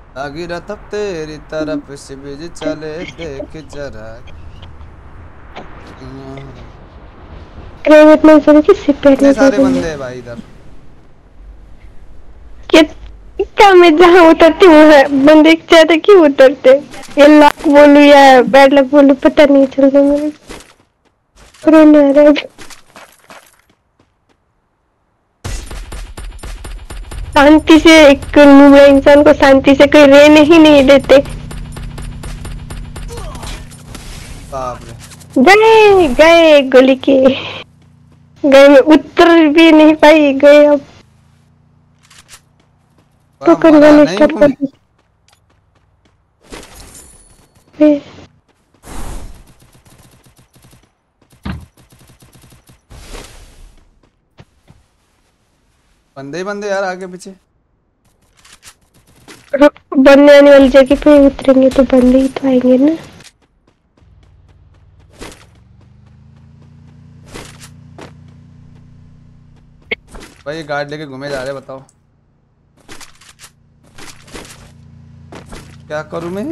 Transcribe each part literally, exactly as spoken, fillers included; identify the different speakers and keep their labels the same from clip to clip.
Speaker 1: आगिरा तब तेरी तरफ से भी चले देख जरा। हम्म,
Speaker 2: प्राइवेट में चल के सिपेट
Speaker 1: इतने
Speaker 2: में
Speaker 1: सारे
Speaker 2: चलेंगे।
Speaker 1: बंदे हैं भाई इधर।
Speaker 2: क्या क्या मैं जहाँ उतरती हूँ है बंदे ज्यादा क्यों उतरते? ये लक बोलूँ या बैड लक बोलूँ पता नहीं चल रहा मेरे को।
Speaker 1: अरे
Speaker 2: रोना आ रहा है। शांति से एक लूबड़ा इंसान को शांति से कोई रहने ही नहीं देते।
Speaker 1: बाप रे।
Speaker 2: गए गए गोली के गए मैं उतर भी नहीं पाई गए अब तो
Speaker 1: वाह मरा
Speaker 2: करवाने
Speaker 1: नहीं
Speaker 2: स्टार्ट
Speaker 1: हूँ
Speaker 2: कर
Speaker 1: मैं।
Speaker 2: दी।
Speaker 1: बंदे ही बंदे यार आगे पीछे।
Speaker 2: बनने आने वाली जगह पे उतरेंगे तो बंदे ही तो आएंगे ना।
Speaker 1: भाई ये गार्ड लेके घूमे जा रहे हैं, बताओ क्या करूँ मैं।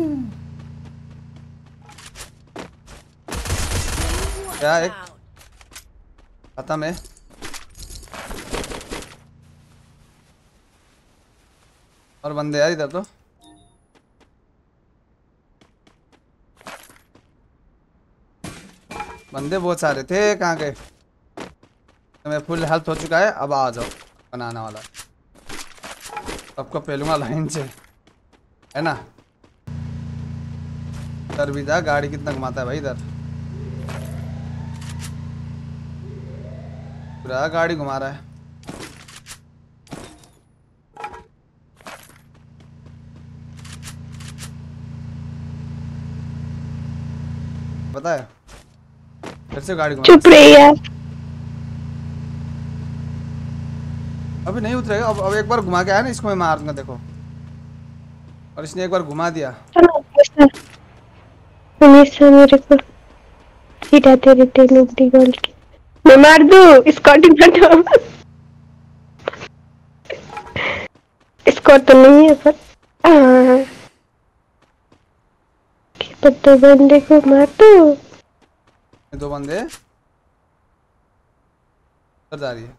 Speaker 1: क्या एक खत्म है। और बंदे यार इधर तो। बंदे बहुत सारे थे, कहाँ गए। तो मैं फुल हेल्थ हो चुका है, अब आ जाओ बनाना वाला। सबको पहलूंगा लाइन से, है ना। इधर भी जा, गाड़ी कितना घुमाता है भाई इधर। पूरा गाड़ी घुमा रहा है। पता है, फिर से गाड़ी घुमा रहा
Speaker 2: चुप
Speaker 1: है।
Speaker 2: रही यार।
Speaker 1: अभी नहीं उतरेगा, अब अब एक बार घुमा के आया ना, इसको मैं मार दूंगा देखो। और इसने एक बार घुमा दिया।
Speaker 2: चलो हमेशा हमेशा मेरे को चिढ़ाते रहते हैं लोग डिगोल के। मैं मार दूँ स्कॉटी मार दो। स्कॉट तो नहीं है पर हाँ पत्ते बंदे को मार दो।
Speaker 1: ये दो बंदे उधर जा रही है,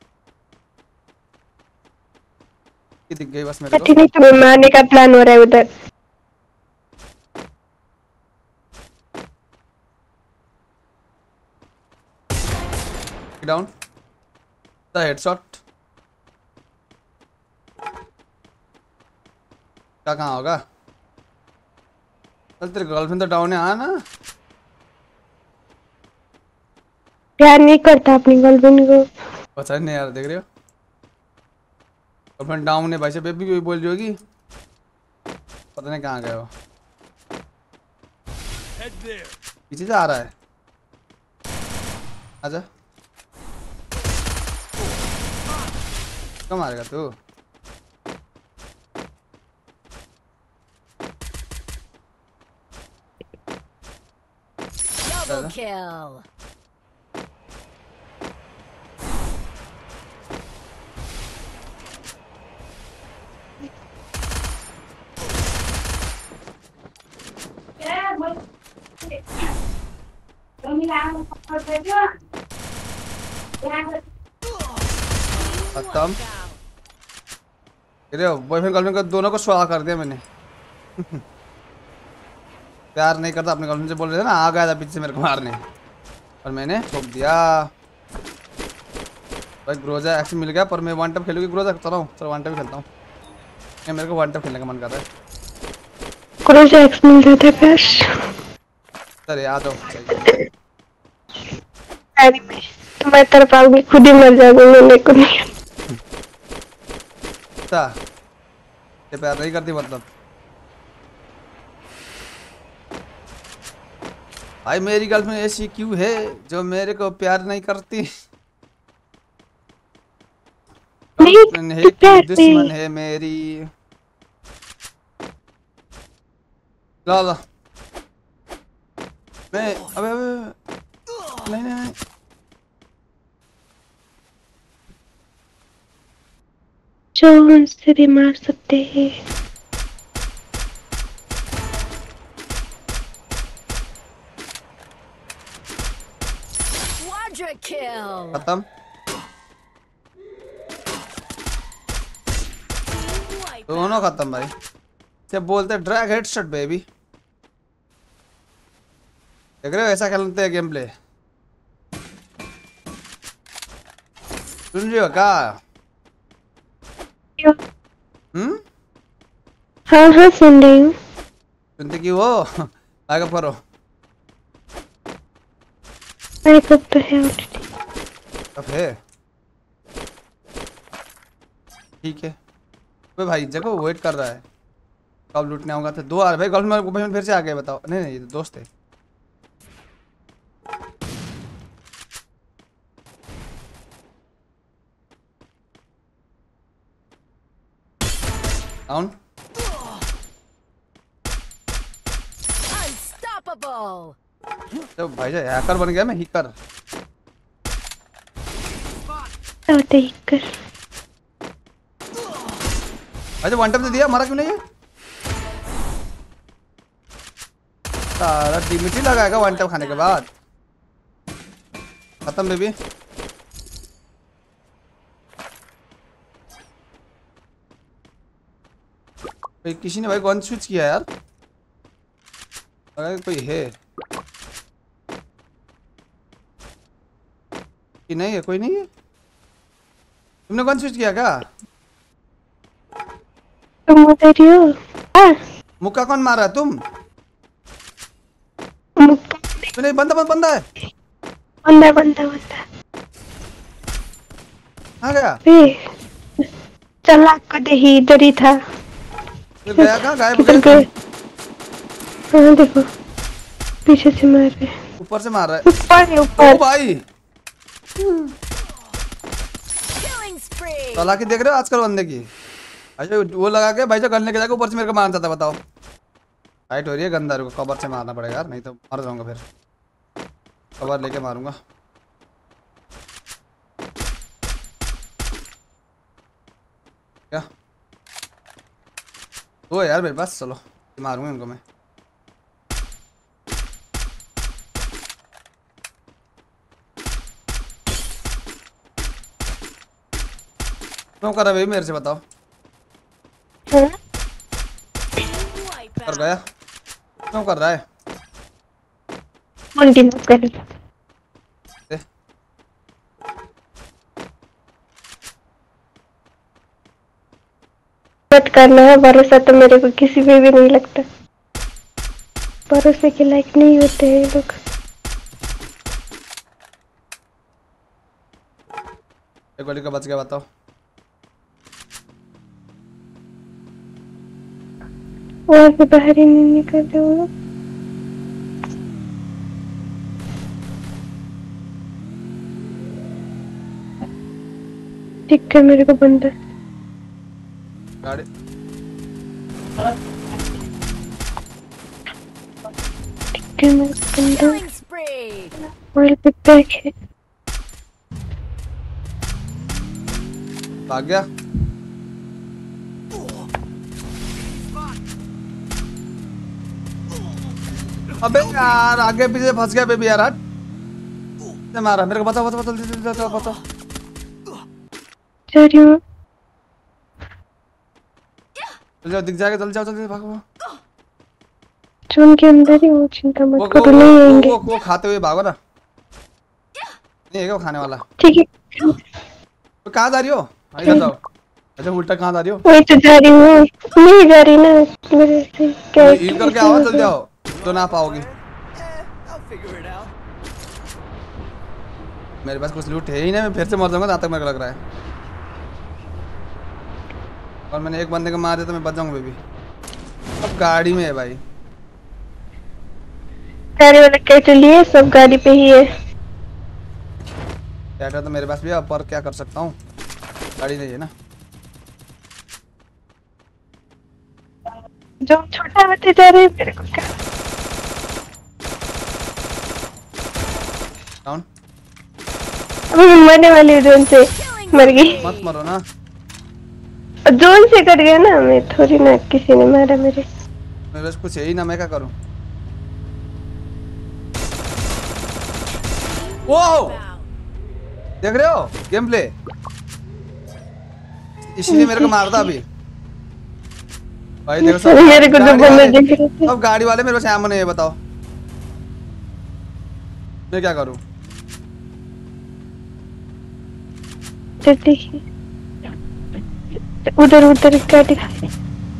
Speaker 1: ये दिख गई बस मेरे को।
Speaker 2: अच्छा नहीं तुम्हें मारने का प्लान हो रहा है उधर।
Speaker 1: Down the headshot. क्या कहाँ होगा। चल तेरी गर्लफ्रेंड तो डाउन है, हाँ ना।
Speaker 2: प्यार नहीं करता अपनी गर्लफ्रेंड को।
Speaker 1: पता नहीं यार, देख रहे हो गर्लफ्रेंड डाउन है भाई से, बेबी भी बोल रही होगी। पता नहीं कहाँ गए हो। पीछे से आ रहा है, आजा। क्यों मारेगा तू।
Speaker 3: Double kill.
Speaker 1: खत्म। ये बॉयफ्रेंड गर्लफ्रेंड का दोनों को सुहा कर दिया मैंने। प्यार नहीं करता अपने गर्लफ्रेंड से, बोल रहे थे ना, आ गया था पीछे से मेरे को मारने और मैंने ठोक दिया। भाई ग्रोजा एक्शन मिल गया, पर मैं वन टप खेलूंगी ग्रोजा करता रहा हूँ। चलो वन टप खेलता हूँ, मेरे को वन टप खेलने का मन कर रहा है।
Speaker 2: क्रोज एक्स मिल रहा था काश।
Speaker 1: चल आ जाओ चाहिए।
Speaker 2: अरे मैं तुम्हारी तरफ आऊंगी खुद ही मर जाऊंगी मेरे को नहीं।
Speaker 1: अच्छा, ये प्यार नहीं करती मतलब। भाई मेरी गर्लफ्रेंड ऐसी क्यों है जो मेरे को प्यार नहीं करती।
Speaker 2: नहीं
Speaker 1: गर्लफ्रेंड है
Speaker 2: तो
Speaker 1: कि
Speaker 2: प्यार
Speaker 1: दुश्मन
Speaker 2: में
Speaker 1: है मेरी। ला ला मैं अबे अबे नहीं नहीं नहीं।
Speaker 2: जो उनसे भी मार सकते हैं।
Speaker 1: खत्म। दोनों खत्म भाई। जब बोलते ड्रैग हेडशॉट बेबी। देख रहे हो ऐसा खेलते हैं गेम प्ले। सुन रही हो क्या? हम्म
Speaker 2: हाँ हाँ सुन रही हूँ।
Speaker 1: सुनते क्यों हो? आगे पढ़ो।
Speaker 2: अरे कब तो है ऑलरेडी।
Speaker 1: अब है ठीक है। वे भाई जगह वेट कर रहा है कब लूटने आऊंगा। तो दो आ रहे भाई गर्लफ्रेंड में फिर से आ गए बताओ। नहीं नहीं ये तो दोस्त है। डाउन। तो भाई जा हैकर बन गया मैं हिकर।
Speaker 2: होते ही कर।
Speaker 1: अच्छा वन टैप दे दिया मारा क्यों नहीं है? सारा डिमिटी लगाएगा वन टैप खाने के बाद। खत्म बेबी। भाई किसी ने भाई गन स्विच किया यार। लगा कोई है कि नहीं है? कोई नहीं है। तुमने गन स्विच किया क्या?
Speaker 2: तुम उधर ही हो? हाँ।
Speaker 1: मुक्का कौन मार रहा है? तुम?
Speaker 2: मुक्का
Speaker 1: नहीं बंदा बंदा बंदा है।
Speaker 2: बंदा बंदा बंदा
Speaker 1: कहाँ गया?
Speaker 2: ए, चला को दे ही इधर ही था।
Speaker 1: फिर गया कहाँ? गायब हो
Speaker 2: किधर
Speaker 1: गया।
Speaker 2: गए? हाँ देखो पीछे से मार रहे।
Speaker 1: ऊपर से मार रहा है।
Speaker 2: ऊपर है
Speaker 1: ओ
Speaker 2: ऊपर।
Speaker 1: भाई चालाकी देख रहे हो आजकल बंदे की। अच्छा वो लगा के भाई जो गन लेके जाके ऊपर से मेरे को मारता था। बताओ फाइट हो रही है गंदार को कवर से मारना पड़ेगा यार नहीं तो मर जाऊंगा। फिर कवर लेके मारूंगा। क्या दो है यार मेरे पास। चलो मारूंगा इनको मैं। क्यों कर रहा है भाई मेरे से बताओ?
Speaker 2: हाँ?
Speaker 1: कर गया क्यों कर रहा है?
Speaker 2: कंटिन्यू कर।
Speaker 1: दे।
Speaker 2: मत करना है भरोसा तो मेरे को किसी पे भी नहीं लगता। भरोसे के लायक नहीं होते हैं ये लोग।
Speaker 1: एक गोली का बच गया बताओ।
Speaker 2: वहां से बाहर ही नहीं निकलते वो लोग। ठीक है मेरे को बंदा
Speaker 1: गाड़ी
Speaker 2: ठीक है मेरे को बंदा ऑयल पे पैक है।
Speaker 1: भाग गया। अबे यार आगे पीछे फंस गया बेबी यार। हट से मारा मेरे को। बताओ बताओ बताओ जल्दी जल्दी बताओ बताओ।
Speaker 2: जा रही हूँ।
Speaker 1: चल जाओ दिख जाएगा। जल्दी जाओ जल्दी भागो।
Speaker 2: जोन के अंदर ही हूँ चिंता
Speaker 1: वो
Speaker 2: मत
Speaker 1: वो
Speaker 2: करो नहीं
Speaker 1: वो
Speaker 2: आएंगे।
Speaker 1: वो वो खाते हुए भागो ना। नहीं है क्या वो खाने वाला?
Speaker 2: ठीक है
Speaker 1: तो कहाँ जा रही हो? इधर जाओ। अच्छा उल्टा कहाँ जा रही हो?
Speaker 2: वही तो जा रही हूँ। नहीं जा रही ना मेरे से क्या
Speaker 1: हील करके आओ जल्दी आओ तो ना पाओगी। मेरे पास कुछ लूट है ही नहीं। मैं फिर से मर जाऊंगा जहाँ तक मेरे को लग रहा है। और मैंने एक बंदे को मार दिया तो मैं बच जाऊंगा बेबी। अब गाड़ी में है भाई।
Speaker 2: गाड़ी वाला कैसे लिए सब गाड़ी पे ही है।
Speaker 1: कैटर तो मेरे पास भी है पर क्या कर सकता हूँ गाड़ी नहीं है ना।
Speaker 2: जो छोटा होते जा रहे मेरे को क्या।
Speaker 1: डाउन।
Speaker 2: अभी मैं मरने वाली हूँ जोन से। मर गई।
Speaker 1: मत मरो ना।
Speaker 2: जोन से कट गया ना मैं थोड़ी ना किसी ने मारा मेरे।
Speaker 1: मेरे पास कुछ है ही ना मैं क्या करूँ। वो देख रहे हो गेम प्ले, इसीलिए मेरे को मारता अभी भाई। देखो सब
Speaker 2: मेरे को तो
Speaker 1: गाड़ी
Speaker 2: बंदे
Speaker 1: वाले,
Speaker 2: दिख रहे थे।
Speaker 1: सब गाड़ी वाले मेरे को एमो नहीं है, बताओ मैं क्या करूं।
Speaker 2: तो देखिए उधर उधर क्या दिखाई।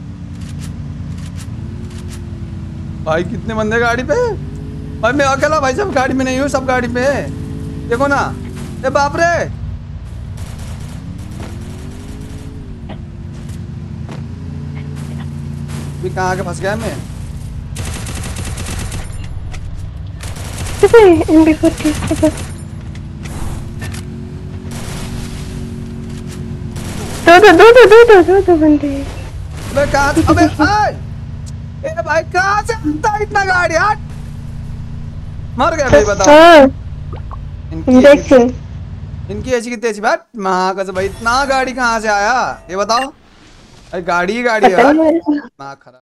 Speaker 1: भाई कितने बंदे गाड़ी पे, भाई मैं अकेला भाई, सब गाड़ी में नहीं हूँ, सब गाड़ी पे है। देखो ना, ए बाप रे, भी कहाँ आके फंस गया मैं।
Speaker 2: एम बी फोर्टी दो दो दो दो दो दो दो दो बंदे।
Speaker 1: अबे कहाँ, अबे आए, ए भाई कहाँ से आता है इतना गाड़ी, हट। मर गया भाई, बताओ।
Speaker 2: हाँ
Speaker 1: इनकी
Speaker 2: देखिए
Speaker 1: ऐसी- इनकी ऐसी की तैसी बात, माँ कसम भाई इतना गाड़ी कहाँ से आया ये बताओ। अरे गाड़ी ही गाड़ी है
Speaker 2: पता
Speaker 1: यार,
Speaker 2: नहीं।
Speaker 1: माँ खराब।